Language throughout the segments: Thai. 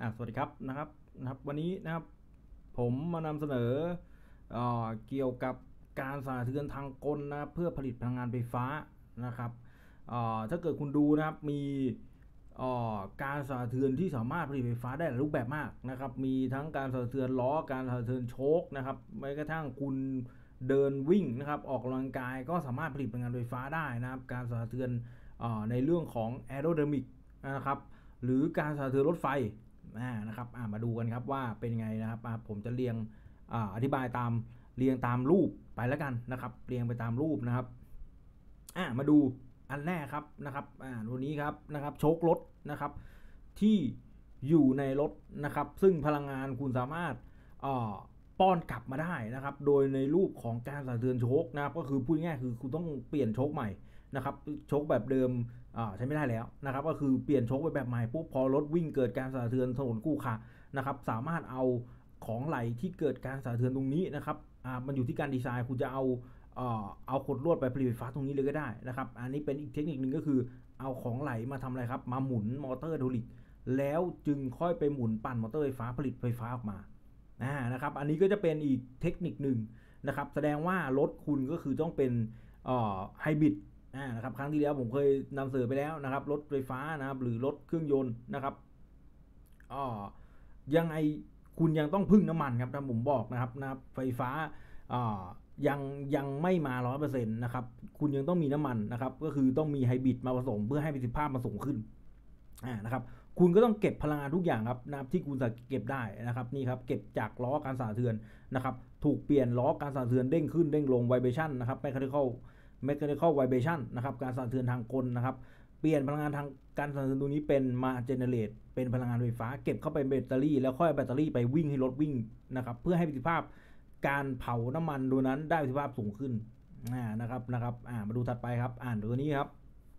สวัสดีครับวันนี้นะครับผมมานำเสนอเกี่ยวกับการสั่นสะเทือนทางกลนะเพื่อผลิตพลังงานไฟฟ้านะครับถ้าเกิดคุณดูนะครับมีการสั่นสะเทือนที่สามารถผลิตไฟฟ้าได้หลายรูปแบบมากนะครับมีทั้งการสั่นสะเทือนล้อการสั่นสะเทือนโชคนะครับแม้กระทั่งคุณเดินวิ่งนะครับออกกำลังกายก็สามารถผลิตพลังงานไฟฟ้าได้นะครับการสั่นสะเทือนในเรื่องของแอโรไดนามิกนะครับหรือการสั่นสะเทือนรถไฟนะครับมาดูกันครับว่าเป็นไงนะครับผมจะเรียงอธิบายตามเรียงตามรูปไปแล้วกันนะครับเรียงไปตามรูปนะครับมาดูอันแรกครับนะครับตัวนี้ครับนะครับโชครถนะครับที่อยู่ในรถนะครับซึ่งพลังงานคุณสามารถป้อนกลับมาได้นะครับโดยในรูปของการสั่นสะเทือนโชคนะครับก็คือพูดง่ายคือคุณต้องเปลี่ยนโชคใหม่นะครับโชคแบบเดิมใช้ไม่ได้แล้วนะครับก็คือเปลี่ยนโชคไปแบบใหม่ปุ๊บพอรถวิ่งเกิดการสั่นสะเทือนถนนคู่ค่ะนะครับสามารถเอาของไหลที่เกิดการสั่นสะเทือนตรงนี้นะครับมันอยู่ที่การดีไซน์คุณจะเอาขดลวดไปผลิตไฟฟ้าตรงนี้เลยก็ได้นะครับอันนี้เป็นอีกเทคนิคนึงก็คือเอาของไหลมาทำอะไรครับมาหมุนมอเตอร์ไฮดรอลิกแล้วจึงค่อยไปหมุนปั่นมอเตอร์ไฟฟ้าผลิตไฟฟ้าออกมานะครับอันนี้ก็จะเป็นอีกเทคนิคหนึ่งนะครับแสดงว่ารถคุณก็คือต้องเป็นไฮบริดนะครับครั้งที่แล้วผมเคยนำเสนอไปแล้วนะครับรถไฟฟ้านะครับหรือรถเครื่องยนต์นะครับยังไงคุณยังต้องพึ่งน้ำมันครับถ้าผมบอกนะครับไฟฟ้ายังไม่มา 100% นะครับคุณยังต้องมีน้ำมันนะครับก็คือต้องมีไฮบริดมาผสมเพื่อให้ประสิทธิภาพมันสูงขึ้นนะครับคุณก็ต้องเก็บพลังงานทุกอย่างครับนะครับที่คุณจะเก็บได้นะครับนี่ครับเก็บจากล้อการสั่นสะเทือนนะครับถูกเปลี่ยนล้อการสั่นสะเทือนเด้งขึ้นเด้งลงไวเบชั่นนะครับmechanical vibration นะครับการสั่นสะเทือนทางกลนะครับเปลี่ยนพลังงานทางการสั่นสะเทือนตัวนี้เป็นมาเจเนเรตเป็นพลังงานไฟฟ้าเก็บเข้าไปแบตเตอรี่แล้วค่อยแบตเตอรี่ไปวิ่งให้รถวิ่งนะครับเพื่อให้ประสิทธิภาพการเผาน้ำมันตัวนั้นได้ประสิทธิภาพสูงขึ้นนะครับมาดูถัดไปครับตัวนี้ครับ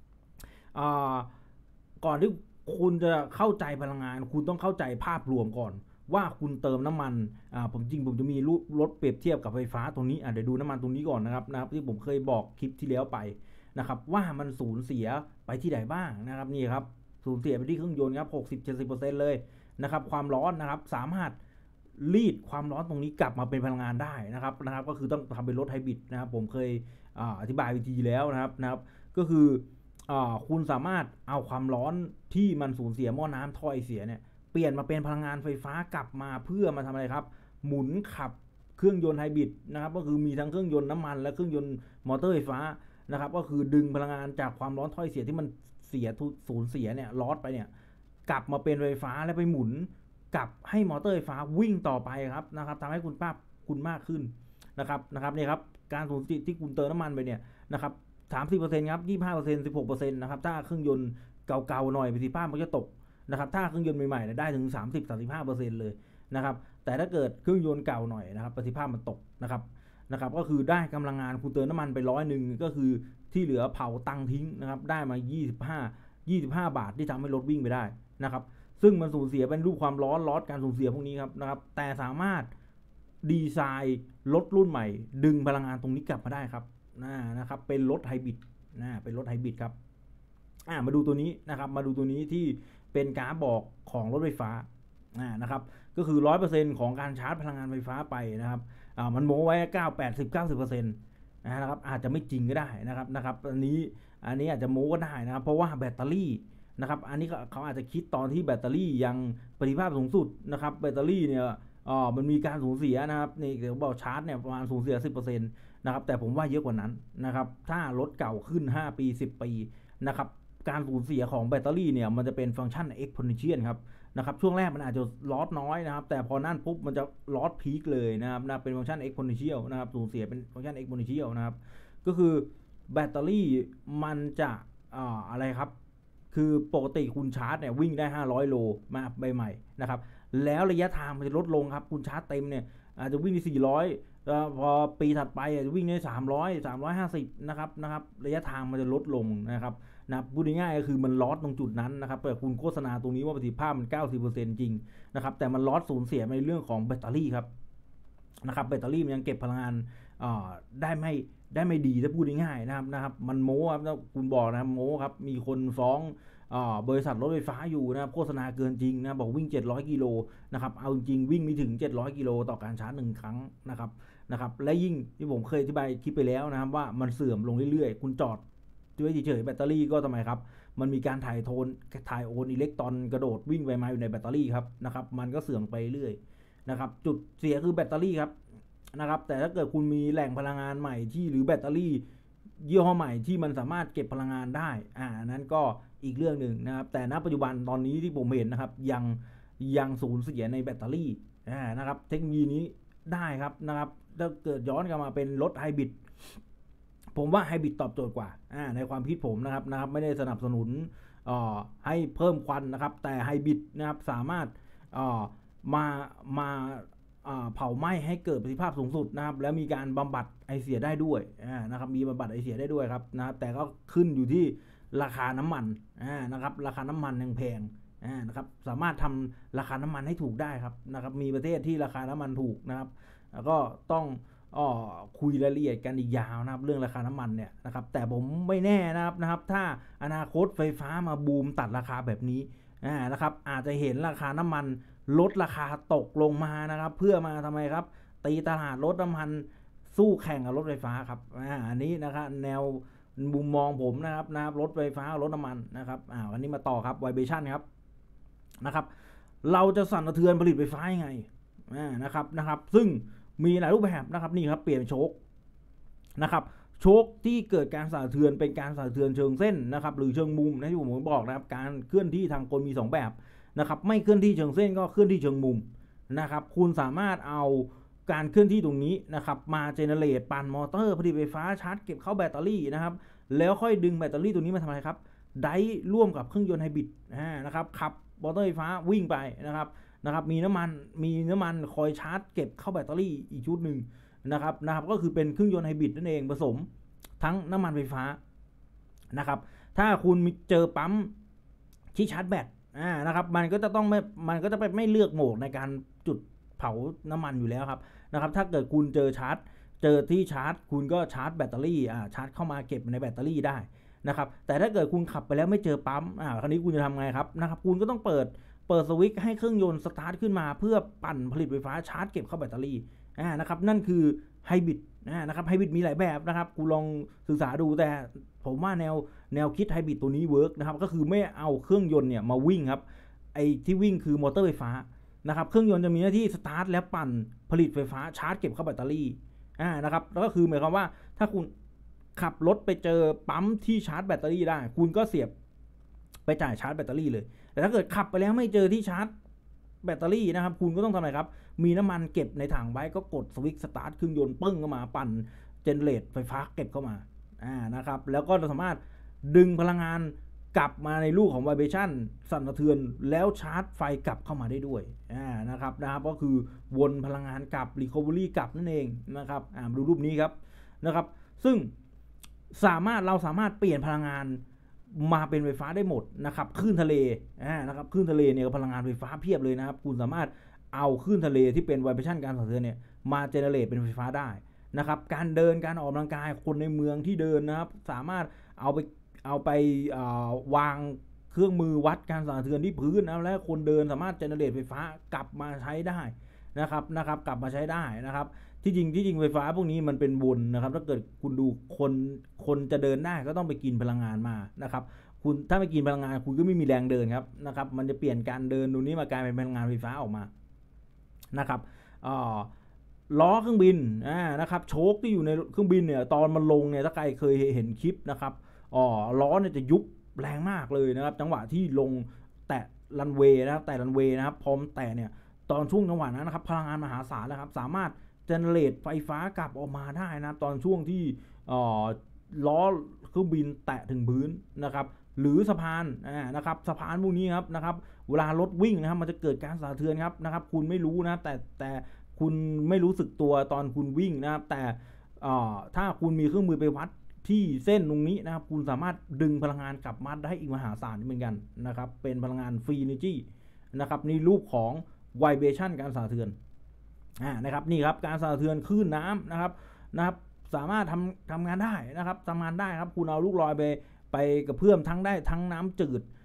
ก่อนที่คุณจะเข้าใจพลังงานคุณต้องเข้าใจภาพรวมก่อนว่าคุณเติมน้ำมันผมจะมีรถเปรียบเทียบกับไฟฟ้าตรงนี้เดี๋ยวดูน้ำมันตรงนี้ก่อนนะครับที่ผมเคยบอกคลิปที่แล้วไปนะครับว่ามันสูญเสียไปที่ไหนบ้างนะครับนี่ครับสูญเสียไปที่เครื่องยนต์ครับ 60-70% เลยนะครับความร้อนนะครับสามารถรีดความร้อนตรงนี้กลับมาเป็นพลังงานได้นะครับก็คือต้องทำเป็นรถไฮบริดนะครับผมเคยอธิบายวิธีแล้วนะครับก็คือคุณสามารถเอาความร้อนที่มันสูญเสียหม้อน้ำท่อไอเสียเนี่ยเปลี่ยนมาเป็นพลังงานไฟฟ้ากลับมาเพื่อมาทำอะไรครับหมุนขับเครื่องยนต์ไฮบริดนะครับก็คือมีทั้งเครื่องยนต์น้ำมันและเครื่องยนต์มอเตอร์ไฟฟ้านะครับก็คือดึงพลังงานจากความร้อนท่อไอเสียที่มันสูญเสียเนี่ยลอสไปเนี่ยกลับมาเป็นไฟฟ้าและไปหมุนกลับให้มอเตอร์ไฟฟ้าวิ่งต่อไปครับนะครับทำให้คุณมากขึ้นนะครับนี่ครับการสูญเสียที่คุณเติมน้ำมันไปเนี่ยนะครับ30%ครับ 25% 16% นะครับถ้าเครื่องยนต์เก่าๆหน่อยประสิทธิภาพมันจะตกนะครับถ้าเครื่องยนต์ใหม่ๆได้ถึง 30-35% เลยนะครับแต่ถ้าเกิดเครื่องยนต์เก่าหน่อยนะครับประสิทธิภาพมันตกนะครับก็คือได้กำลังงานคุณเติมน้ำมันไป100ก็คือที่เหลือเผาตังทิ้งนะครับได้มา25 บาทที่ทำให้รถวิ่งไปได้นะครับซึ่งมันสูญเสียเป็นรูปความร้อนลอสการสูญเสียพวกนี้ครับนะครับแต่สามารถดีไซน์รถรุ่นใหม่ดึงพลังงานตรงนี้กลับมาได้ครับนะครับเป็นรถไฮบริดเป็นรถไฮบริดครับมาดูตัวนี้นะครับมาดูตัวนี้ที่เป็นกราฟบอกของรถไฟฟ้านะครับก็คือ 100% ของการชาร์จพลังงานไฟฟ้าไปนะครับมันโม้ไว้90% นะครับอาจจะไม่จริงก็ได้นะครับอันนี้อาจจะโม้ก็ได้นะครับเพราะว่าแบตเตอรี่นะครับอันนี้เขาอาจจะคิดตอนที่แบตเตอรี่ยังประสิทธิภาพสูงสุดนะครับแบตเตอรี่เนี่ยมันมีการสูญเสียนะครับนี่เดี๋ยวบอกชาร์จเนี่ยประมาณสูญเสีย 10% นะครับแต่ผมว่าเยอะกว่านั้นนะครับถ้ารถเก่าขึ้น5 ปี10 ปีนะครับการสูญเสียของแบตเตอรี่เนี่ยมันจะเป็นฟังก์ชัน exponential ครับนะครับช่วงแรกมันอาจจะลอสน้อยนะครับแต่พอนั่นปุ๊บมันจะลอสพีคเลยนะครับเป็นฟังก์ชัน exponential นะครับสูญเสียเป็นฟังก์ชัน exponential นะครับก็คือแบตเตอรี่มันจะอะไรครับคือปกติคุณชาร์จเนี่ยวิ่งได้500 โลมาใหม่ๆนะครับแล้วระยะทางมันจะลดลงครับคุณชาร์จเต็มเนี่ยอาจจะวิ่งได้400พอปีถัดไปจะวิ่งได้350นะครับระยะทางมันจะลดลงนะครับพูดง่ายๆก็คือมันลอสตรงจุดนั้นนะครับแต่คุณโฆษณาตรงนี้ว่าประสิทธิภาพมัน 90% จริงนะครับแต่มันลอสสูญเสียในเรื่องของแบตเตอรี่ครับนะครับแบตเตอรี่มันยังเก็บพลังงานได้ไม่ดีถ้าพูดง่ายๆนะครับมันโม้ครับคุณบอกนะโม้ครับมีคนฟ้องบริษัทรถไฟฟ้าอยู่นะครับโฆษณาเกินจริงนะบอกวิ่ง700กิโลนะครับเอาจริงวิ่งไม่ถึง700กิโลต่อการชาร์จ1ครั้งนะครับและยิ่งที่ผมเคยอธิบายคลิปไปแล้วนะครับว่ามันเสื่อมลงเรื่อยๆคุณจอดไว้เฉยๆแบตเตอรี่ก็ทำไมครับมันมีการถ่ายโอนอิเล็กตรอนกระโดดวิ่งไปมาอยู่ในแบตเตอรี่ครับนะครับมันก็เสื่อมไปเรื่อยนะครับจุดเสียคือแบตเตอรี่ครับนะครับแต่ถ้าเกิดคุณมีแหล่งพลังงานใหม่ที่หรือแบตเตอรี่ยี่ห้อใหม่ที่มันสามารถเก็บพลังงานได้นั้นก็อีกเรื่องหนึ่งนะครับแต่ณปัจจุบันตอนนี้ที่ผมเห็นนะครับยังสูญเสียในแบตเตอรี่นะครับเทคโนโลยีนี้ได้ครับนะครับถ้าเกิดย้อนกลับมาเป็นรถไฮบริดผมว่าไฮบริดตอบโจทย์กว่าในความคิดผมนะครับไม่ได้สนับสนุนให้เพิ่มควันนะครับแต่ไฮบริดนะครับสามารถมาเผาไหม้ให้เกิดประสิทธิภาพสูงสุดนะครับแล้วมีการบำบัดไอเสียได้ด้วยนะครับมีบำบัดไอเสียได้ด้วยครับนะครับแต่ก็ขึ้นอยู่ที่ราคาน้ำมันนะครับราคาน้ำมันยังแพงนะครับสามารถทำราคาน้ำมันให้ถูกได้ครับนะครับมีประเทศที่ราคาน้ำมันถูกนะครับแล้วก็ต้องคุยรายละเอียดกันอีกยาวนะครับเรื่องราคาน้ำมันเนี่ยนะครับแต่ผมไม่แน่นะครับถ้าอนาคตไฟฟ้ามาบูมตัดราคาแบบนี้นะครับอาจจะเห็นราคาน้ำมันลดราคาตกลงมานะครับเพื่อมาทำไมครับตีตลาดรถน้ำมันสู้แข่งกับรถไฟฟ้าครับอันนี้นะครับแนวมุมมองผมนะครับรถไฟฟ้ารถน้ำมันนะครับวันนี้มาต่อครับไวเบชั่นครับนะครับเราจะสั่นสะเทือนผลิตไฟฟ้ายังไงนะครับซึ่งมีหลายรูปแบบนะครับนี่ครับเปลี่ยนโชคนะครับโชคที่เกิดการสั่นสะเทือนเป็นการสั่นสะเทือนเชิงเส้นนะครับหรือเชิงมุมนะที่ผมบอกนะครับการเคลื่อนที่ทางกลมี2แบบนะครับไม่เคลื่อนที่เชิงเส้นก็เคลื่อนที่เชิงมุมนะครับคุณสามารถเอาการเคลื่อนที่ตรงนี้นะครับมาเจเนเรตปั่นมอเตอร์ผลิตไฟฟ้าชาร์จเก็บเข้าแบตเตอรี่นะครับแล้วค่อยดึงแบตเตอรี่ตัวนี้มาทำอะไรครับไดร่วมกับเครื่องยนต์ไฮบริดนะครับขับมอเตอร์ไฟฟ้าวิ่งไปนะครับมีน้ำมันคอยชาร์จเก็บเข้าแบตเตอรี่อีกชุดหนึ่งนะครับก็คือเป็นเครื่องยนต์ไฮบริดนั่นเองผสมทั้งน้ำมันไฟฟ้านะครับถ้าคุณเจอปั๊มที่ชาร์จแบตนะครับมันก็จะไม่เลือกโหมดในการจุดเผาน้ำมันอยู่แล้วครับนะครับถ้าเกิดคุณเจอที่ชาร์จคุณก็ชาร์จแบตเตอรี่ชาร์จเข้ามาเก็บในแบตเตอรี่ได้นะครับแต่ถ้าเกิดคุณขับไปแล้วไม่เจอปั๊มคราวนี้คุณจะทำไงครับนะครับคุณก็ต้องเปิดสวิตช์ให้เครื่องยนต์สตาร์ทขึ้นมาเพื่อปั่นผลิตไฟฟ้าชาร์จเก็บเข้าแบตเตอรี่นะครับนั่นคือไฮบริดนะครับไฮบริดมีหลายแบบนะครับคุณลองศึกษาดูแต่ผมว่าแนวคิดไฮบริดตัวนี้เวิร์กนะครับก็คือไม่เอาเครื่องยนต์เนี่ยมาวิ่งครับไอ้ที่วิ่งคือมอเตอร์ไฟฟ้านะครับเครื่องยนต์จะมีหน้าที่สตาร์ทแล้วปั่นผลิตไฟฟ้าชาร์จเก็บเข้าแบตเตอรี่นะครับแล้วก็คือหมายความว่าถ้าคุณขับรถไปเจอปั๊มที่ชาร์จแบตเตอรี่ได้คุณก็เสียบไปจ่ายชาร์จแบตเตอรี่เลยแต่ถ้าเกิดขับไปแล้วไม่เจอที่ชาร์จแบตเตอรี่นะครับคุณก็ต้องทำอะไรครับมีน้ำมันเก็บในถังไว้ก็กดสวิตช์สตาร์ทเครื่องยนต์ปึ้งเข้ามาปั่นเจเนเรตไฟฟ้าเก็บเข้ามานะครับแล้วก็สามารถดึงพลังงานกลับมาในรูปของไวเบชั่นสั่นสะเทือนแล้วชาร์จไฟกลับเข้ามาได้ด้วยนะครับก็คือวนพลังงานกลับ recovery กลับนั่นเองนะครับดูรูปนี้ครับนะครับซึ่งเราสามารถเปลี่ยนพลังงานมาเป็นไฟฟ้าได้หมดนะครับคลื่นทะเลนะครับคลื่นทะเลเนี่ยพลังงานไฟฟ้าเพียบเลยนะครับคุณสามารถเอาคลื่นทะเลที่เป็นไวเบชั่นการสั่นสะเทือนเนี่ยมาเจเนเรตเป็นไฟฟ้าได้นะครับการเดินการออกกำลังกายคนในเมืองที่เดินนะครับสามารถเอาไปวางเครื่องมือวัดการสั่นสะเทือนที่พื้นนะและคนเดินสามารถเจเนเรตไฟฟ้ากลับมาใช้ได้นะครับกลับมาใช้ได้นะครับที่จริงไฟฟ้าพวกนี้มันเป็นบุญนะครับถ้าเกิดคุณดูคนจะเดินได้ก็ต้องไปกินพลังงานมานะครับคุณถ้าไม่กินพลังงานคุณก็ไม่มีแรงเดินครับนะครับมันจะเปลี่ยนการเดินตรงนี้มากลายเป็นพลังงานไฟฟ้าออกมานะครับล้อเครื่องบินนะครับโชคที่อยู่ในเครื่องบินเนี่ยตอนมันลงเนี่ยถ้าใครเคยเห็นคลิปนะครับล้อเนี่ยจะยุบแรงมากเลยนะครับจังหวะที่ลงแตะรันเวย์นะครับพร้อมแตะเนี่ยตอนช่วงจังหวะนั้นนะครับพลังงานมหาศาลนะครับสามารถเจเนเรตไฟฟ้ากลับออกมาได้นะครับตอนช่วงที่ล้อเครื่องบินแตะถึงพื้นนะครับหรือสะพานนะครับสะพานพวกนี้ครับนะครับเวลารถวิ่งนะครับมันจะเกิดการสั่นสะเทือนครับนะครับคุณไม่รู้นะแต่คุณไม่รู้สึกตัวตอนคุณวิ่งนะครับแต่ถ้าคุณมีเครื่องมือไปวัดที่เส้นตรงนี้นะครับคุณสามารถดึงพลังงานกลับมาได้อีกมหาศาลเหมือนกันนะครับเป็นพลังงานฟรีเอเนจีนะครับในรูปของไวเบชั่นการสั่นสะเทือนนะครับนี่ครับการสั่นสะเทือนคลื่นน้ำนะครับสามารถทำงานได้นะครับทำงานได้ครับคุณเอาลูกลอยไปกับเพื่อมทั้งได้ทั้งน้ำจืด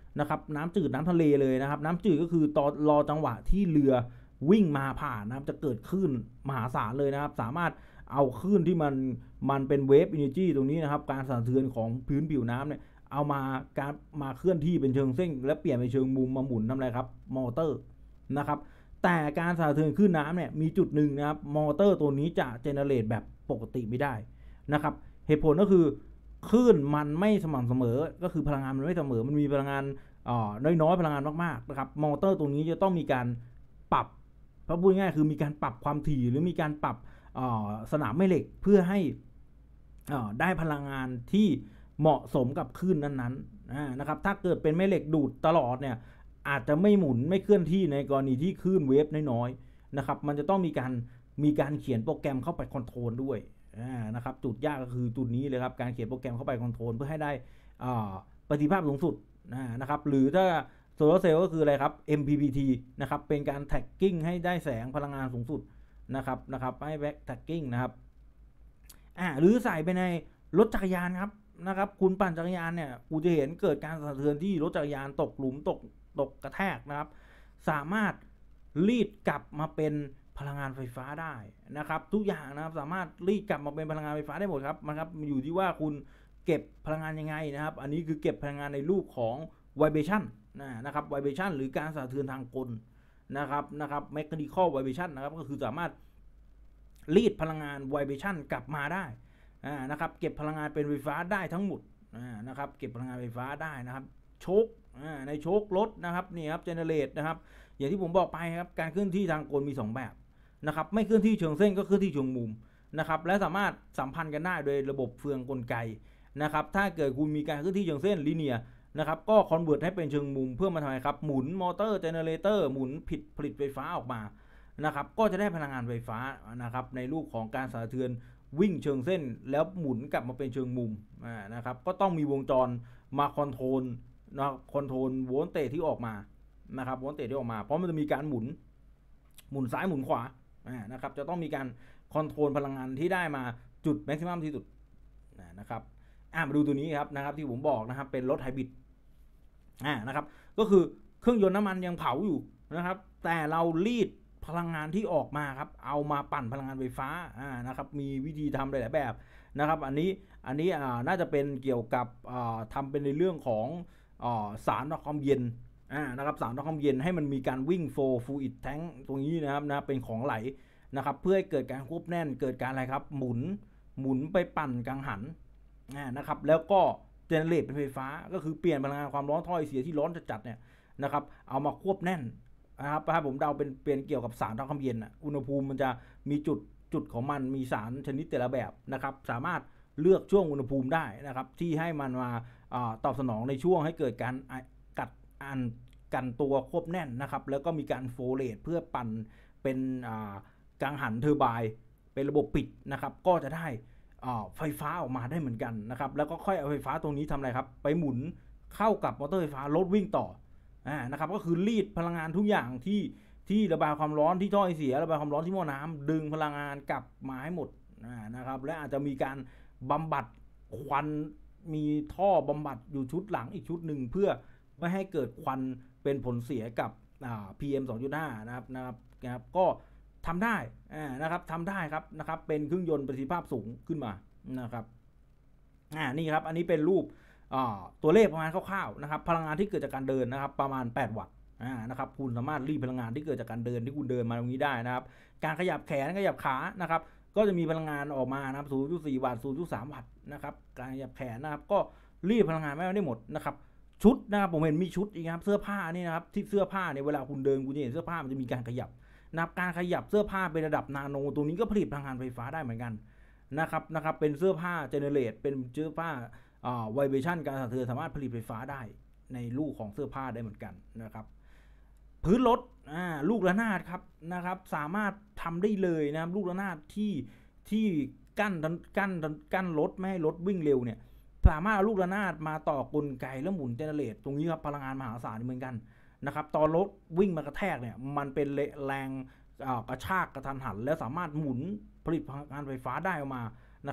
นะครับน้ำจืดน้ำทะเลเลยนะครับน้ำจืดก็คือตอนรอจังหวะที่เรือวิ่งมาผ่านนะครับจะเกิดคลื่นมหาศาลเลยนะครับสามารถเอาคลื่นที่มันเป็นเวฟอินเนอร์จีตรงนี้นะครับการสั่นสะเทือนของพื้นผิวน้ำเนี่ยเอามาเคลื่อนที่เป็นเชิงเส้นและเปลี่ยนเป็นเชิงมุมมาหมุนทำอะไรครับมอเตอร์นะครับแต่การสั่นสะเทือนคลื่นน้ำเนี่ยมีจุดหนึ่งนะครับมอเตอร์ตัวนี้จะเจเนเรตแบบปกติไม่ได้นะครับเหตุผลก็คือคลื่นมันไม่สม่ำเสมอก็คือพลังงานมันไม่เสมอมันมีพลังงานน้อยพลังงานมากๆนะครับมอเตอร์ตรงนี้จะต้องมีการปรับเพราะพูดง่ายคือมีการปรับความถี่หรือมีการปรับสนามแม่เหล็กเพื่อให้ได้พลังงานที่เหมาะสมกับคลื่นนั้นๆนะครับถ้าเกิดเป็นแม่เหล็กดูดตลอดเนี่ยอาจจะไม่หมุนไม่เคลื่อนที่ในกรณีที่คลื่นเวฟน้อยๆนะครับมันจะต้องมีการเขียนโปรแกรมเข้าไปคอนโทรลด้วยนะครับจุดยากก็คือจุดนี้เลยครับการเขียนโปรแกรมเข้าไปคอนโทรลเพื่อให้ได้ประสิทธิภาพสูงสุดนะครับหรือถ้าโซลาร์เซลล์ก็คืออะไรครับ MPPT นะครับเป็นการแท็กกิ้งให้ได้แสงพลังงานสูงสุดนะครับให้แบ็คแท็กกิ้งนะครับหรือใส่ไปในรถจักรยานนะครับคุณปั่นจักรยานเนี่ยคุณจะเห็นเกิดการสะเทือนที่รถจักรยานตกหลุมตกกระแทกนะครับสามารถรีดกลับมาเป็นพลังงานไฟฟ้าได้นะครับทุกอย่างนะครับสามารถรีดกลับมาเป็นพลังงานไฟฟ้าได้หมดครับอยู่ที่ว่าคุณเก็บพลังงานยังไงนะครับอันนี้คือเก็บพลังงานในรูปของ vibration นะครับ vibration หรือการสั่นสะเทือนทางกลนะครับ mechanical vibration นะครับก็คือสามารถรีดพลังงาน vibration กลับมาได้นะครับเก็บพลังงานเป็นไฟฟ้าได้ทั้งหมดนะครับเก็บพลังงานไฟฟ้าได้นะครับโชคในโชครถนะครับนี่ครับเจเนเรตนะครับอย่างที่ผมบอกไปครับการเคลื่อนที่ทางกลมี2แบบนะครับไม่เคลื่อนที่เชิงเส้นก็เคลื่อนที่เชิงมุมนะครับและสามารถสัมพันธ์กันได้โดยระบบเฟืองกลไกนะครับถ้าเกิดคุณมีการเคลื่อนที่เชิงเส้นลีเนียร์นะครับก็คอนเวิร์ตให้เป็นเชิงมุมเพื่อมาทำไมครับหมุนมอเตอร์เจเนเรเตอร์หมุนผลิตไฟฟ้าออกมานะครับก็จะได้พลังงานไฟฟ้านะครับในรูปของการสั่นสะเทือนวิ่งเชิงเส้นแล้วหมุนกลับมาเป็นเชิงมุมนะครับก็ต้องมีวงจรมาคอนโทรลโวลต์เตจที่ออกมานะครับโวลต์เตจที่ออกมาเพราะมันจะมีการหมุนซ้ายหมุนขวานะครับจะต้องมีการคอนโทรลพลังงานที่ได้มาจุดแม็กซิมัมที่สุดนะครับมาดูตัวนี้ครับที่ผมบอกนะครับเป็นรถไฮบริดนะครับก็คือเครื่องยนต์น้ำมันยังเผาอยู่นะครับแต่เรารีดพลังงานที่ออกมาครับเอามาปั่นพลังงานไฟฟ้านะครับมีวิธีทำหลายแบบนะครับอันนี้น่าจะเป็นเกี่ยวกับทำเป็นในเรื่องของสารความเย็นนะครับสารความเย็นให้มันมีการวิ่งโฟล์ฟลูอิดแทงตรงนี้นะครับเป็นของไหลนะครับเพื่อให้เกิดการควบแน่นเกิดการอะไรครับหมุนไปปั่นกังหันนะครับแล้วก็เจเนเรตเป็นไฟฟ้าก็คือเปลี่ยนพลังงานความร้อนท่อไอเสียที่ร้อนจัดๆเนี่ยนะครับเอามาควบแน่นนะครับถ้าผมเดาเป็นเกี่ยวกับสารทำความเย็นอุณหภูมิมันจะมีจุดของมันมีสารชนิดแต่ละแบบนะครับสามารถเลือกช่วงอุณหภูมิได้นะครับที่ให้มันมาตอบสนองในช่วงให้เกิดการกันตัวควบแน่นนะครับแล้วก็มีการโฟเลตเพื่อปั่นเป็นกังหันเทอร์ไบน์เป็นระบบปิดนะครับก็จะได้ไฟฟ้าออกมาได้เหมือนกันนะครับแล้วก็ค่อยเอาไฟฟ้าตรงนี้ทำอะไรครับไปหมุนเข้ากับมอเตอร์ไฟฟ้ารถวิ่งต่อนะครับก็คือรีดพลังงานทุกอย่างที่ระบายความร้อนที่ท่อไอเสียระบายความร้อนที่หม้อน้ำดึงพลังงานกลับมาให้หมดนะครับและอาจจะมีการบำบัดควันมีท่อบำบัดอยู่ชุดหลังอีกชุดหนึ่งเพื่อไม่ให้เกิดควันเป็นผลเสียกับPM 2.5 นะครับก็ทำได้นะครับเป็นเครื่องยนต์ประสิทธิภาพสูงขึ้นมานะครับนี่ครับอันนี้เป็นรูปตัวเลขประมาณคร่าวๆนะครับพลังงานที่เกิดจากการเดินนะครับประมาณ8วัตต์นะครับคุณสามารถรีดพลังงานที่เกิดจากการเดินที่คุณเดินมาตรงนี้ได้นะครับการขยับแขนขยับขานะครับก็จะมีพลังงานออกมานะครับ 0.4 วัตต์ 0.3 วัตต์นะครับการขยับแขนนะครับก็รีดพลังงานไม่ได้หมดนะครับชุดนะครับผมเห็นมีชุดอีกครับเสื้อผ้านี่นะครับที่เสื้อผ้าเนี่ยเวลาคุณเดินคุณจะเห็นเสื้อผ้ามันจะมีการขยับนะครับการขยับเสื้อผ้าเป็นระดับนาโนตรงนี้ก็ผลิตพลังงานไฟฟ้าได้เหมือนกันนะครับเป็นเสื้อผ้าเจเนเรตเป็นเสื้อผ้าไวเบชั่นการสั่นสะเทือนสามารถผลิตไฟฟ้าได้ในลูกของเสื้อผ้าได้เหมือนกันนะครับพื้นรถลูกระนาดครับนะครับสามารถทำได้เลยนะครับลูกระนาดที่กั้นรถไม่ให้รถวิ่งเร็วเนี่ยสามารถเอาลูกระนาดมาต่อกลไกแล้วหมุนเจเนเรตตรงนี้ครับพลังงานมหาศาลเหมือนกันนะครับตอนรถวิ่งมากระแทกเนี่ยมันเป็นแรงกระชากกระทันหันแล้วสามารถหมุนผลิตพลังงานไฟฟ้าได้ออกมานะครับ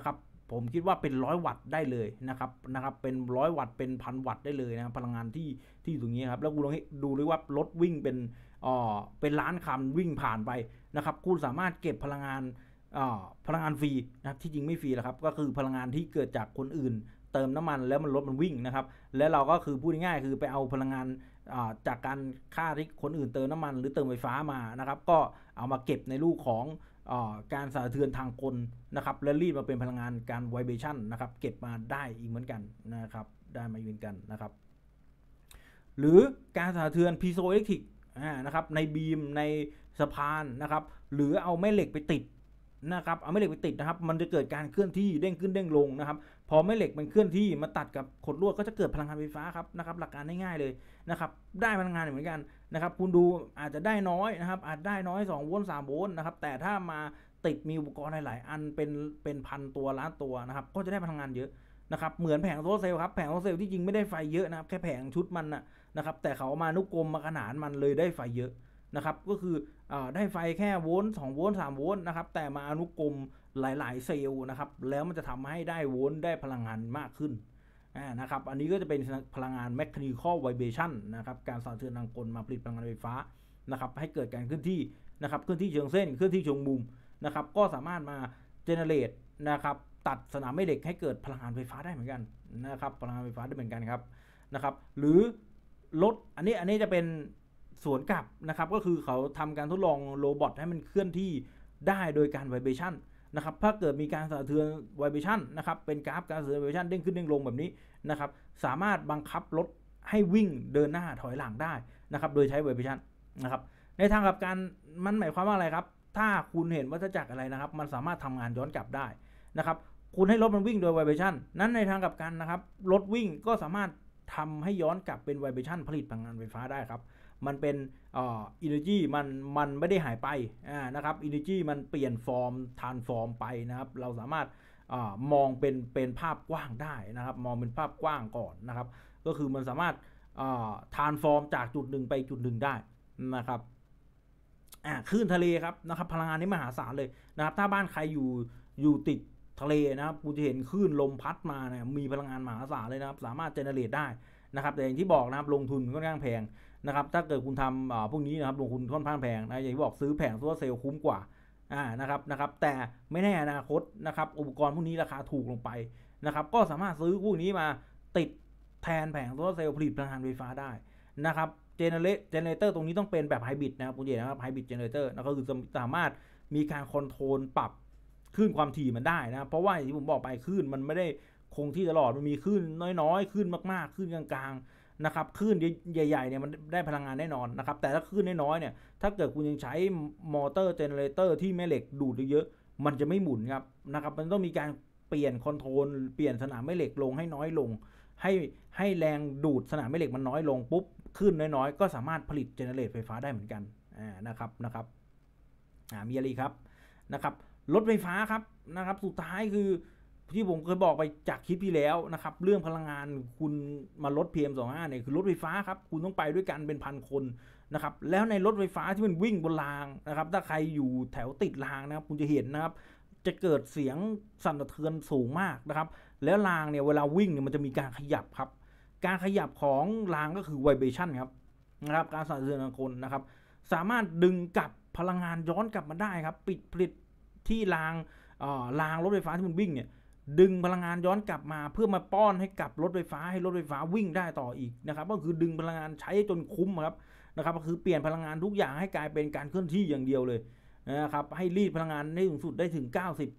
ผมคิดว่าเป็น100 วัตต์ได้เลยนะครับเป็น100 วัตต์เป็น1,000 วัตต์ได้เลยนะครับพลังงานที่อยู่ตรงนี้ครับแล้วคุณลองดูด้วยว่ารถวิ่งเป็นล้านคันวิ่งผ่านไปนะครับคุณสามารถเก็บพลังงานฟรีนะครับที่จริงไม่ฟรีหรอกครับก็คือพลังงานที่เกิดจากคนอื่นเติมน้ำมันแล้วรถมันวิ่งนะครับแล้วเราก็คือพูดง่ายๆคือไปเอาพลังงานจากการค่าที่คนอื่นเติมน้ำมันหรือเติมไฟฟ้ามานะครับก็เอามาเก็บในรูปของการสั่นสะเทือนทางกลนะครับและรีดมาเป็นพลังงานการไวเบชั่นนะครับเก็บมาได้อีกเหมือนกันนะครับได้มาเหมือนกันนะครับหรือการสั่นสะเทือนพีโซอิเล็กทริกนะครับในบีมในสะพานนะครับหรือเอาแม่เหล็กไปติดนะครับเอาแม่เหล็กไปติดนะครับมันจะเกิดการเคลื่อนที่เด้งขึ้นเด้งลงนะครับพอแม่เหล็กมันเคลื่อนที่มาตัดกับขดลวดก็จะเกิดพลังงานไฟฟ้าครับนะครับหลักการง่ายๆเลยนะครับได้พลังงานเหมือนกันนะครับคุณดูอาจจะได้น้อยนะครับอาจได้น้อย2 โวลต์ 3 โวลต์นะครับแต่ถ้ามาติดมีอุปกรณ์หลายๆอันเป็นพันตัวล้านตัวนะครับก็จะได้พลังงานเยอะนะครับเหมือนแผงโซลาร์เซลล์ครับแผงโซลาร์เซลล์ที่จริงไม่ได้ไฟเยอะนะครับแค่แผงชุดมันนะครับแต่เขามานุกรมมาขนานมันเลยได้ไฟเยอะนะครับก็คือได้ไฟแค่โวลต์2 โวลต์ 3 โวลต์นะครับแต่มาอนุกรมหลายๆเซลล์นะครับแล้วมันจะทำให้ได้โวลต์ได้พลังงานมากขึ้นนะครับอันนี้ก็จะเป็นพลังงาน mechanical vibration นะครับการสั่นสะเทือนทางกลมาผลิตพลังงานไฟฟ้านะครับให้เกิดการเคลื่อนที่นะครับเคลื่อนที่เชิงเส้นเคลื่อนที่เชิงมุมนะครับก็สามารถมา generate นะครับตัดสนามแม่เหล็กให้เกิดพลังงานไฟฟ้าได้เหมือนกันนะครับพลังงานไฟฟ้าได้เหมือนกันครับนะครับหรือรถอันนี้จะเป็นสวนกลับนะครับก็คือเขาทำการทดลองโรบอทให้มันเคลื่อนที่ได้โดยการไวเบชั่นนะครับถ้าเกิดมีการสั่นสะเทือนไวเบชั่นนะครับเป็นกราฟการสั่นสะเทือนไวเบชั่นเด้งขึ้นเด้งลงแบบนี้นะครับสามารถบังคับรถให้วิ่งเดินหน้าถอยหลังได้นะครับโดยใช้ไวเบชั่นนะครับในทางกลับกันมันหมายความว่าอะไรครับถ้าคุณเห็นวัฏจักรอะไรนะครับมันสามารถทำงานย้อนกลับได้นะครับคุณให้รถมันวิ่งโดยไวเบชั่นนั้นในทางกลับกันนะครับรถวิ่งก็สามารถทำให้ย้อนกลับเป็นไวเบชั่นผลิตพลังงานไฟฟ้าได้ครับมันเป็นenergy มันไม่ได้หายไปนะครับ energy มันเปลี่ยนฟอร์ม transform ไปนะครับเราสามารถมองเป็นภาพกว้างได้นะครับมองเป็นภาพกว้างก่อนนะครับก็คือมันสามารถtransform จากจุดหนึ่งไปจุดหนึ่งได้นะครับคลื่นทะเลครับนะครับพลังงานนี้มหาศาลเลยนะครับถ้าบ้านใครอยู่ติดทะเลนะครับคุณจะเห็นคลื่นลมพัดมาเนี่ยมีพลังงานมหาศาลเลยนะครับสามารถเจเนเรตได้นะครับแต่อย่างที่บอกนะครับลงทุนค่อนข้างแพงนะครับถ้าเกิดคุณทำพวกนี้นะครับลงทุนค่อนข้างแพงนะอย่างที่บอกซื้อแผงโซลาร์เซลล์คุ้มกว่านะครับแต่ไม่แน่อนาคตนะครับอุปกรณ์พวกนี้ราคาถูกลงไปนะครับก็สามารถซื้อพวกนี้มาติดแทนแผงโซลาร์เซลล์ผลิตพลังงานไฟฟ้าได้นะครับเจเนเรเตอร์ตรงนี้ต้องเป็นแบบไฮบริดนะครับคุณเจนะครับไฮบริดเจเนเรเตอร์ก็คือสามารถมีการคอนโทรลปรับคลื่นความถี่มันได้นะเพราะว่าอย่างที่ผมบอกไปคลื่นมันไม่ได้คงที่ตลอดมันมีคลื่นน้อยๆคลื่นมากๆคลื่นกลางๆนะครับคลื่นใหญ่ๆเนี่ยมันได้พลังงานแน่นอนนะครับแต่ถ้าคลื่นน้อยๆเนี่ยถ้าเกิดคุณยังใช้มอเตอร์เจเนเรเตอร์ที่แม่เหล็กดูดเยอะๆมันจะไม่หมุนครับนะครับมันต้องมีการเปลี่ยนคอนโทรลเปลี่ยนสนามแม่เหล็กลงให้น้อยลงให้แรงดูดสนามแม่เหล็กมันน้อยลงปุ๊บขึ้นน้อยๆก็สามารถผลิตเจเนเรตไฟฟ้าได้เหมือนกันนะครับมีอะไรครับนะครับรถไฟฟ้าครับนะครับสุดท้ายคือที่ผมเคยบอกไปจากคลิปที่แล้วนะครับเรื่องพลังงานคุณมาลด PM2.5 เนี่ยคือรถไฟฟ้าครับคุณต้องไปด้วยกันเป็นพันคนนะครับแล้วในรถไฟฟ้าที่มันวิ่งบนรางนะครับถ้าใครอยู่แถวติดรางนะครับคุณจะเห็นนะครับจะเกิดเสียงสั่นสะเทือนสูงมากนะครับแล้วรางเนี่ยเวลาวิ่งเนี่ยมันจะมีการขยับครับการขยับของรางก็คือไวเบชั่นครับนะครับการสั่นสะเทือนทางกลนะครับสามารถดึงกลับพลังงานย้อนกลับมาได้ครับผลิตที่รางรถไฟฟ้าที่มันวิ่งเนี่ยดึงพลังงานย้อนกลับมาเพื่อมาป้อนให้กับรถไฟฟ้าให้รถไฟฟ้าวิ่งได้ต่ออีกนะครับก็คือดึงพลังงานใช้จนคุ้มครับนะครับก็คือเปลี่ยนพลังงานทุกอย่างให้กลายเป็นการเคลื่อนที่อย่างเดียวเลยนะครับให้รีดพลังงานได้สูงสุดได้ถึง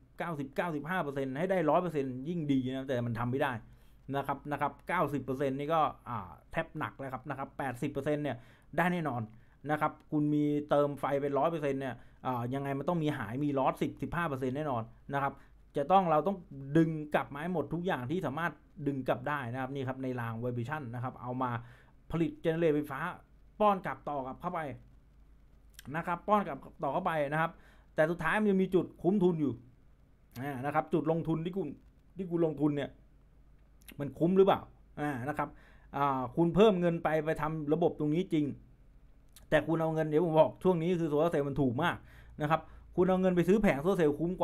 95% ให้ได้ 100% ยิ่งดีนะแต่มันทำไม่ได้นะครับ90% นี่ก็แทบหนักแล้วครับนะครับ80% เนี่ยได้แน่นอนนะครับคุณมีเติมไฟเป็น 100% เนี่ยยังไงมันต้องมีหายมีลอส15% แน่นอนนะครับเราต้องดึงกลับมาให้หมดทุกอย่างที่สามารถดึงกลับได้นะครับนี่ครับในรางไวเบชั่นนะครับเอามาผลิตเจเนเรตไฟฟ้าป้อนกลับต่อกลับเข้าไปนะครับป้อนกลับต่อเข้าไปนะครับแต่สุดท้ายมันยังมีจุดคุ้มทุนอยู่นะครับจุดลงทุนที่คุณลงทุนเนี่ยมันคุ้มหรือเปล่านะครับคุณเพิ่มเงินไปทำระบบตรงนี้จริงแต่คุณเอาเงินเดี๋ยวผมบอกช่วงนี้คือโซลาร์เซลล์มันถูกมากนะครับคุณเอาเงินไปซื้อแผงโซลาร์เซลล์คุ้มกว่า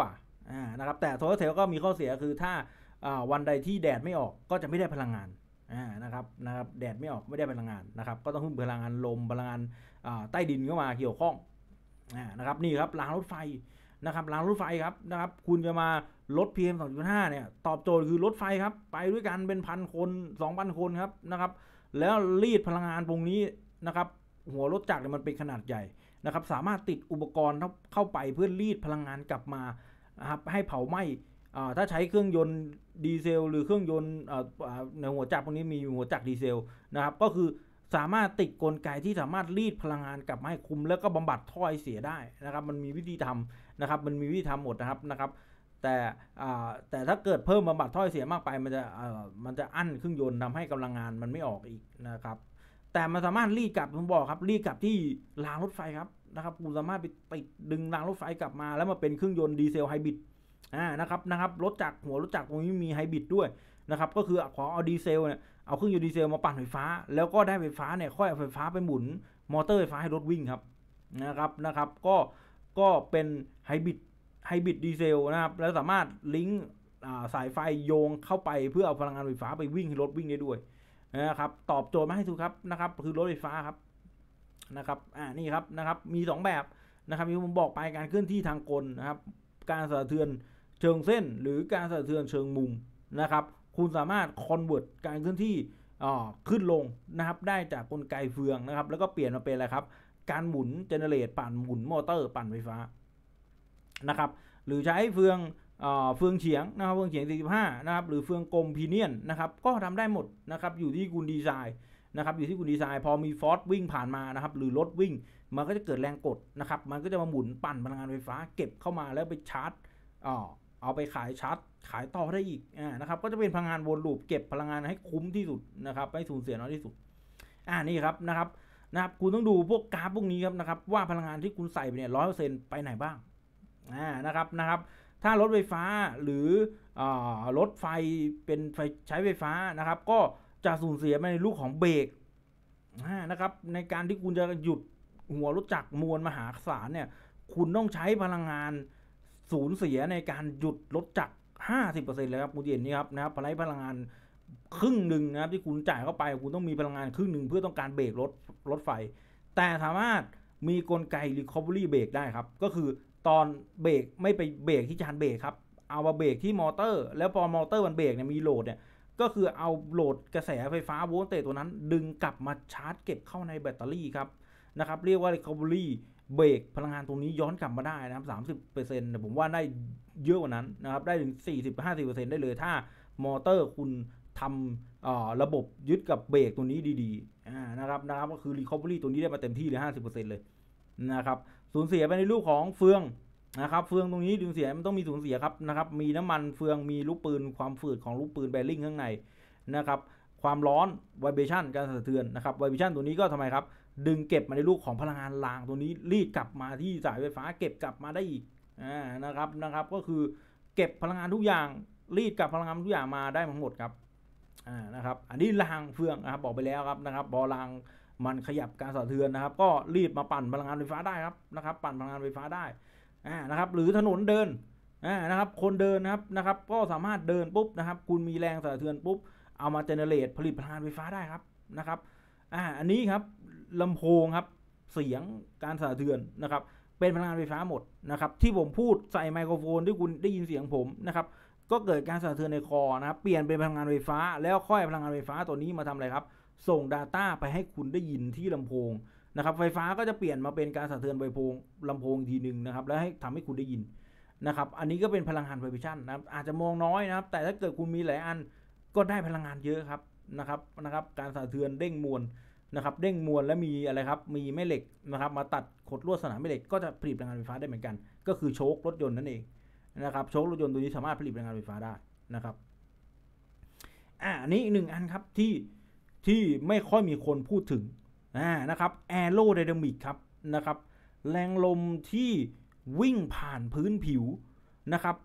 นะครับแต่โซลาร์เซลล์ก็มีข้อเสียคือถ้าวันใดที่แดดไม่ออกก็จะไม่ได้พลังงานนะครับแดดไม่ออกไม่ได้พลังงานนะครับก็ต้องพึ่งพลังงานลมพลังงานใต้ดินเข้ามาเกี่ยวข้องนะครับนี่ครับรางรถไฟนะครับรางรถไฟครับนะครับคุณจะมาลด PM 2.5เนี่ยตอบโจทย์คือรถไฟครับไปด้วยกันเป็น1,000 คน 2,000 คนครับนะครับแล้วรีดพลังงานตรงนี้นะครับหัวรถจักรเนี่ยมันเป็นขนาดใหญ่นะครับสามารถติดอุปกรณ์เข้าไปเพื่อรีดพลังงานกลับมานะครับให้เผาไหม้ถ้าใช้เครื่องยนต์ดีเซลหรือเครื่องยนต์ในหัวจักรพวกนี้มีหัวจักรดีเซลนะครับก็คือสามารถติดกลไกที่สามารถรีดพลังงานกลับมาให้คุ้มแล้วก็บำบัดท่อไอเสียได้นะครับมันมีวิธีทำนะครับมันมีวิธีทำหมดนะครับแต่ถ้าเกิดเพิ่มบำบัดท่อไอเสียมากไปมันจะอั้นเครื่องยนต์ทำให้กำลังงานมันไม่ออกอีกนะครับแต่มันสามารถรีดกลับผมบอกครับรีดกลับที่รางรถไฟครับนะครับคุณสามารถไปติดดึงรางรถไฟกลับมาแล้วมาเป็นเครื่องยนต์ดีเซลไฮบริดนะครับรถจักรหัวรถจักรตรงนี้มีไฮบริดด้วยนะครับก็คือขอเอาดีเซลเนี่ยเอาเครื่องยนต์ดีเซลมาปั่นไฟฟ้าแล้วก็ได้ไฟฟ้าเนี่ยค่อยเอาไฟฟ้าไปหมุนมอเตอร์ไฟฟ้าให้รถวิ่งครับนะครับก็เป็นไฮบริดดีเซลนะครับแล้วสามารถลิงก์สายไฟโยงเข้าไปเพื่อเอาพลังงานไฟฟ้าไปวิ่งให้รถวิ่งได้ด้วยนะครับตอบโจทย์มาให้ถูกครับนะครับคือรถไฟฟ้าครับนะครับนี่ครับนะครับมี2แบบนะครับที่ผมบอกไปการเคลื่อนที่ทางกลนะครับการสั่นสะเทือนเชิงเส้นหรือการสั่นสะเทือนเชิงมุมนะครับคุณสามารถคอนเวิร์ตการเคลื่อนที่ขึ้นลงนะครับได้จากกลไกเฟืองนะครับแล้วก็เปลี่ยนมาเป็นอะไรครับการหมุนเจเนเรตปั่นหมุนมอเตอร์ปั่นไฟฟ้านะครับหรือใช้เฟืองเฉียงนะครับเฟืองเฉียง45นะครับหรือเฟืองกลมพีเนียนนะครับก็ทำได้หมดนะครับอยู่ที่คุณดีไซน์นะครับอยู่ที่คุณดีไซน์พอมีฟอร์สวิ่งผ่านมานะครับหรือรถวิ่งมันก็จะเกิดแรงกดนะครับมันก็จะมาหมุนปั่นพลังงานไฟฟ้าเก็บเข้ามาแล้วไปชาร์จเอาไปขายต่อได้อีกนะครับก็จะเป็นพลังงานวนลูปเก็บพลังงานให้คุ้มที่สุดนะครับไม่สูญเสียน้อยที่สุดนี่ครับนะครับคุณต้องดูพวกกราฟพวกนี้ครับนะครับว่าพลังงานที่คุณใส่ไปเนี่ย100%ไปไหนบ้างนะครับถ้ารถไฟฟ้าหรือรถไฟเป็นไฟใช้ไฟฟ้านะครับก็จะสูญเสียไปในลูกของเบรกนะครับในการที่คุณจะหยุดหัวรถจักรมวลมหาศาลเนี่ยคุณต้องใช้พลังงานสูญเสียในการหยุดรถจักร 50% เลยครับคุณเห็นนี่ครับนะครับพลังงานครึ่งหนึ่งนะครับที่คุณจ่ายเข้าไปคุณต้องมีพลังงานครึ่งหนึ่งเพื่อต้องการเบรกรถไฟแต่สามารถมีกลไก recovery เบรกได้ครับก็คือตอนเบรกไม่ไปเบรกที่จานเบรกครับเอามาเบรกที่มอเตอร์แล้วพอมอเตอร์มันเบรกเนี่ยมีโหลดเนี่ยก็คือเอาโหลดกระแสไฟฟ้าโวลต์เตจตัวนั้นดึงกลับมาชาร์จเก็บเข้าในแบตเตอรี่ครับนะครับเรียกว่า recovery เบรกพลังงานตรงนี้ย้อนกลับมาได้นะครับ 30% แต่ผมว่าได้เยอะกว่านั้นนะครับได้ถึง 40-50% ได้เลยถ้ามอเตอร์คุณทำระบบยึดกับเบรกตัวนี้ดีๆนะครับก็คือ recovery ตัวนี้ได้มาเต็มที่เลย 50% เลยนะครับสูญเสียไปในรูปของเฟืองนะครับเฟืองตรงนี้สูญเสียมันต้องมีสูญเสียครับนะครับมีน้ำมันเฟืองมีลูกปืนความฝืดของลูกปืนแบริ่งข้างในนะครับความร้อนไวเบชั่นการสั่นสะเทือนนะครับไวเบชั่นตัวนี้ก็ทำไมครับดึงเก็บมาในรูปของพลังงานรางตัวนี้รีดกลับมาที่สายไฟฟ้าเก็บกลับมาได้อีกนะครับก็คือเก็บพลังงานทุกอย่างรีดกลับพลังงานทุกอย่างมาได้ทั้งหมดครับนะครับอันนี้รางเฟืองนะครับบอกไปแล้วครับนะครับบอรางมันขยับการสั่นสะเทือนนะครับก็รีดมาปั่นพลังงานไฟฟ้าได้ครับนะครับปั่นพลังงานไฟฟ้าได้นะครับหรือถนนเดินนะครับคนเดินนะครับก็สามารถเดินปุ๊บนะครับคุณมีแรงสั่นสะเทือนปุ๊บเอามาเจเนเรตผลิตพลังงานไฟฟ้าได้ครับนะครับอันนี้ครับลำโพงครับเสียงการสั่นสะเทือนนะครับเป็นพลังงานไฟฟ้าหมดนะครับที่ผมพูดใส่ไมโครโฟนที่คุณได้ยินเสียงผมนะครับก็เกิดการสั่นสะเทือนในคอนะครับเปลี่ยนเป็นพลังงานไฟฟ้าแล้วค่อยพลังงานไฟฟ้าตัวนี้มาทำอะไรครับส่ง Data ไปให้คุณได้ยินที่ลำโพงนะครับไฟฟ้าก็จะเปลี่ยนมาเป็นการสั่นสะเทือนลำโพงทีนึงนะครับแล้วให้ทำให้คุณได้ยินนะครับอันนี้ก็เป็นพลังงานไวเบชั่นนะครับอาจจะมองน้อยนะครับแต่ถ้าเกิดคุณมีหลายอันก็ได้พลังงานเยอะครับนะครับการสั่นสะเทือนเด้งมวลนะครับเด้งมวลและมีอะไรครับมีแม่เหล็กนะครับมาตัดขดลวดสนามแม่เหล็กก็จะผลิตพลังงานไฟฟ้าได้เหมือนกันก็คือโชครถยนต์นั่นเองนะครับโชครถยนต์ตัวนี้สามารถผลิตพลังงานไฟฟ้าได้นะครับอันนี้อีกหนึ่งอันครับที่ไม่ค่อยมีคนพูดถึงนะครับแอโรไดนามิกครับนะครับแรงลมที่วิ่งผ่านพื้นผิวนะครับ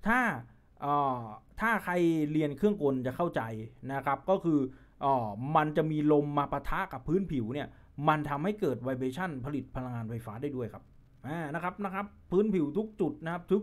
ถ้าใครเรียนเครื่องกลจะเข้าใจนะครับก็คือมันจะมีลมมาปะทะกับพื้นผิวเนี่ยมันทำให้เกิดไวเบชั่นผลิตพลังงานไฟฟ้าได้ด้วยครับนะครับพื้นผิวทุกจุดนะครับ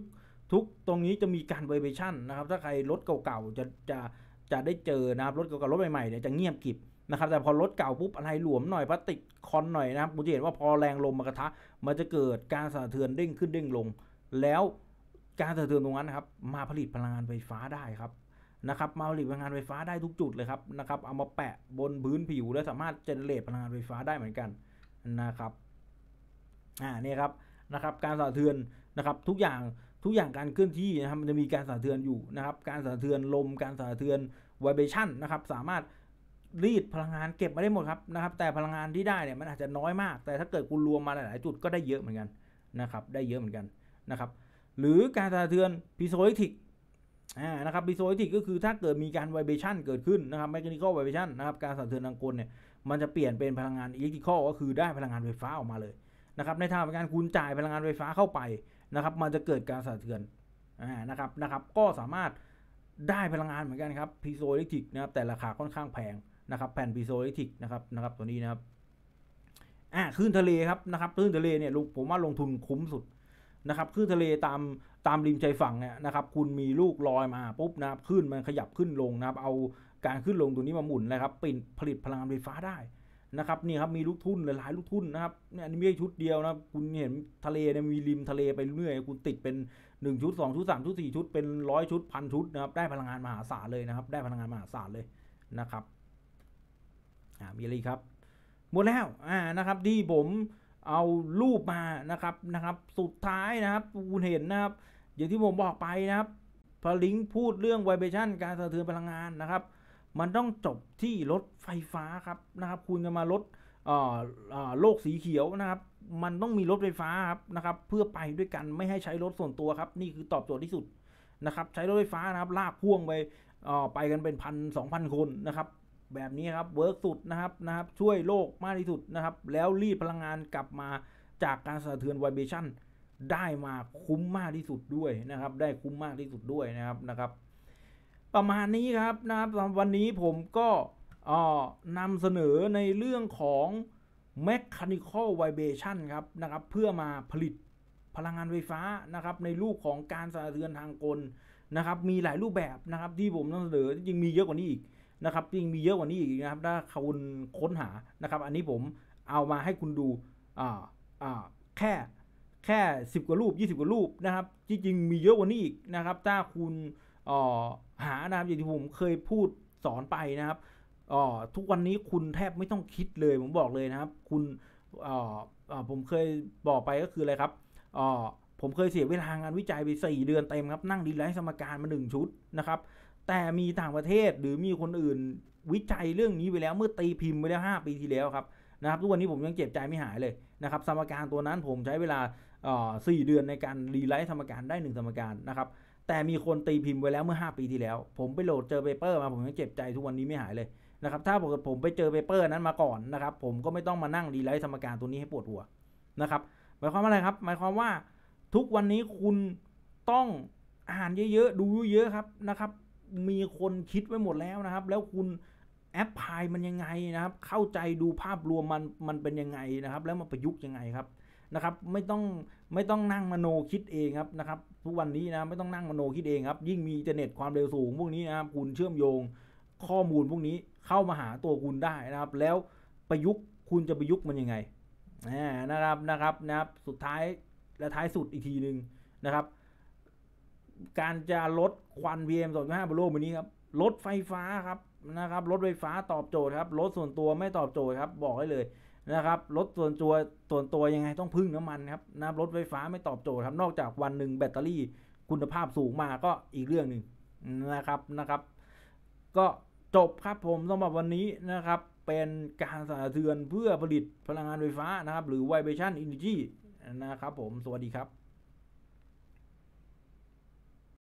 ทุกตรงนี้จะมีการไวเบชั่นนะครับถ้าใครรถเก่าๆจะได้เจอนะครับรถเก่าๆรถใหม่ๆเนี่ยจะเงียบกริบนะครับแต่พอรถเก่าปุ๊บอะไรหลวมหน่อยพลาสติกคอนหน่อยนะครับคุณจะเห็นว่าพอแรงลมมากระทะมันจะเกิดการสั่นสะเทือนเด้งขึ้นเด้งลงแล้วการสั่นสะเทือนตรงนั้นนะครับมาผลิตพลังงานไฟฟ้าได้ครับนะครับมาผลิตพลังงานไฟฟ้าได้ทุกจุดเลยครับนะครับเอามาแปะบนพื้นผิวแล้วสามารถเจเนเรตพลังงานไฟฟ้าได้เหมือนกันนะครับนี่ครับนะครับการสั่นสะเทือนนะครับทุกอย่างการเคลื่อนที่นะครับมันจะมีการสั่นสะเทือนอยู่นะครับการสั่นสะเทือนลมการสั่นสะเทือนไวเบชั่นนะครับสามารถรีดพลังงานเก็บมาได้หมดครับนะครับแต่พลังงานที่ได้เนี่ยมันอาจจะน้อยมากแต่ถ้าเกิดคุณรวมมาหลายๆจุดก็ได้เยอะเหมือนกันนะครับได้เยอะเหมือนกันนะครับหรือการสั่นสะเทือนพีโซอิเล็กทริกนะครับพีโซอิเล็กทริกก็คือถ้าเกิดมีการไวเบชั่นเกิดขึ้นนะครับแมคานิคอลไวเบชั่นนะครับการสั่นสะเทือนทางกลเนี่ยมันจะเปลี่ยนเป็นพลังงานอิเล็กทริคอลก็คือได้พลังงานไฟฟ้าออกมาเลยนะครับในทางการคุณจ่ายพลังงานไฟฟ้าเข้าไปนะครับมันจะเกิดการสั่นสะเทือนนะครับก็สามารถได้พลังงานเหมือนกันครับพีโซอิเล็กทริกนะครับแต่ราคาค่อนข้างแพงนะครับแผ่นพีโซอิเล็กทริกนะครับตัวนี้นะครับคลื่นทะเลครับนะครับคลื่นทะเลเนี่ยผมว่าลงทุนคุ้มสุดนะครับคลื่นทะเลตามริมชายฝั่งเนี่ยนะครับคุณมีลูกลอยมาปุ๊บนะครับคลื่นมันขยับขึ้นลงนะครับเอาการขึ้นลงตัวนี้มาหมุนนะครับผลิตพลังงานไฟฟ้าได้นะครับนี่ครับมีลูกทุ่นหลายๆลูกทุ่นนะครับเนี่ยอันนี้ไม่ใช่ชุดเดียวนะคุณเห็นทะเลเนี่ยมีริมทะเลไปเรื่อยคุณติดเป็น1ชุด2ชุด3ชุด4ชุดเป็น100ชุด1,000ชุดนะครับได้พลังงานมหาศาลเลยนะครับได้พลังงานมหาศาลเลยนะครับมีอะไรครับหมดแล้วนะครับที่ผมเอารูปมานะครับสุดท้ายนะครับคุณเห็นนะครับอย่างที่ผมบอกไปนะครับพอลิงก์พูดเรื่องไวเบชั่นการสั่นสะเทือนพลังงานนะครับมันต้องจบที่รถไฟฟ้าครับนะครับคุณจะมาลดโลกสีเขียวนะครับมันต้องมีรถไฟฟ้าครับนะครับเพื่อไปด้วยกันไม่ให้ใช้รถส่วนตัวครับนี่คือตอบโจทย์ที่สุดนะครับใช้รถไฟฟ้านะครับลากพ่วงไปกันเป็น1,000-2,000 คนนะครับแบบนี้ครับเวิร์กสุดนะครับช่วยโลกมากที่สุดนะครับแล้วรีดพลังงานกลับมาจากการสั่นสะเทือนไวเบชั่นได้มาคุ้มมากที่สุดด้วยนะครับได้คุ้มมากที่สุดด้วยนะครับประมาณนี้ครับนะครับวันนี้ผมก็นำเสนอในเรื่องของ Mechanical Vibration ครับนะครับเพื่อมาผลิตพลังงานไฟฟ้านะครับในรูปของการสั่นสะเทือนทางกลนะครับมีหลายรูปแบบนะครับที่ผมนำเสนอจริงมีเยอะกว่านี้อีกนะครับจริงมีเยอะกว่านี้อีกนะครับถ้าคุณค้นหานะครับอันนี้ผมเอามาให้คุณดูแค่10 กว่ารูป20 กว่ารูปนะครับจริงมีเยอะกว่านี้อีกนะครับถ้าคุณหานะครับอย่างที่ผมเคยพูดสอนไปนะครับทุกวันนี้คุณแทบไม่ต้องคิดเลยผมบอกเลยนะครับคุณผมเคยบอกไปก็คืออะไรครับผมเคยเสียเวลางานวิจัยไป4 เดือนเต็มครับนั่งดีไลน์สมการมา1 ชุดนะครับแต่มีต่างประเทศหรือมีคนอื่นวิจัยเรื่องนี้ไปแล้วเมื่อตีพิมพ์ไปแล้ว5 ปีที่แล้วครับนะครับทุกวันนี้ผมยังเจ็บใจไม่หายเลยนะครับสมการตัวนั้นผมใช้เวลา4 เดือนในการรีไลท์สมการได้1 สมการนะครับแต่มีคนตีพิมพ์ไว้แล้วเมื่อ5 ปีที่แล้วผมไปโหลดเจอเปเปอร์มาผมยังเจ็บใจทุกวันนี้ไม่หายเลยนะครับถ้าผมไปเจอเปเปอร์นั้นมาก่อนนะครับผมก็ไม่ต้องมานั่งรีไลท์สมการตัวนี้ให้ปวดหัวนะครับหมายความว่าอะไรครับหมายความว่าทุกวันนี้คุณต้องอ่านเยอะๆดูเยอะครับนะครับมีคนคิดไว้หมดแล้วนะครับแล้วคุณแอปพลายมันยังไงนะครับเข้าใจดูภาพรวมมันเป็นยังไงนะครับแล้วมาประยุกต์ยังไงครับนะครับไม่ต้องนั่งมโนคิดเองครับนะครับทุกวันนี้นะไม่ต้องนั่งมโนคิดเองครับยิ่งมีอินเทอร์เน็ตความเร็วสูงพวกนี้นะครับคุณเชื่อมโยงข้อมูลพวกนี้เข้ามาหาตัวคุณได้นะครับแล้วประยุกต์คุณจะประยุกต์มันยังไงนะครับสุดท้ายและท้ายสุดอีกทีนึงนะครับการจะลดควัน PM 2.5 บนโลกวันนี้ครับรถไฟฟ้าครับนะครับรถไฟฟ้าตอบโจทย์ครับรถส่วนตัวไม่ตอบโจทย์ครับบอกให้เลยนะครับรถส่วนตัวยังไงต้องพึ่งน้ำมันครับนะรถไฟฟ้าไม่ตอบโจทย์ครับนอกจากวันหนึ่งแบตเตอรี่คุณภาพสูงมาก็อีกเรื่องหนึ่งนะครับก็จบครับผมสำหรับวันนี้นะครับเป็นการสั่นสะเทือนเพื่อผลิตพลังงานไฟฟ้านะครับหรือ Vibration Energy นะครับผมสวัสดีครับ